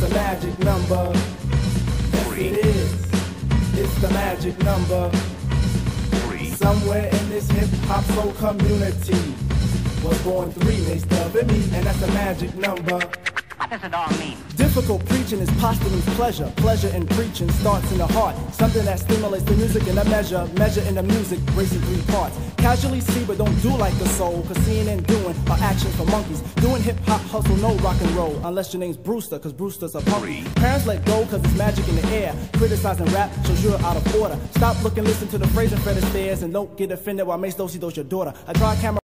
a magic number. Yes, it is. It's the magic number. Somewhere in this hip-hop soul community was born three, they stub at me, and that's a magic number. What does it all mean? Difficult preaching is posthumous pleasure. Pleasure in preaching starts in the heart. Something that stimulates the music in a measure. Measure in the music, racing three parts. Casually see but don't do like the soul. Cause seeing and doing are actions for monkeys. Doing hip-hop hustle, no rock and roll. Unless your name's Brewster, cause Brewster's a punk. Parents let go cause it's magic in the air. Criticizing rap shows you're out of order. Stop looking, listen to the phrase and Fred Astaire, and don't get offended while Mace Dosey does your daughter. I try camera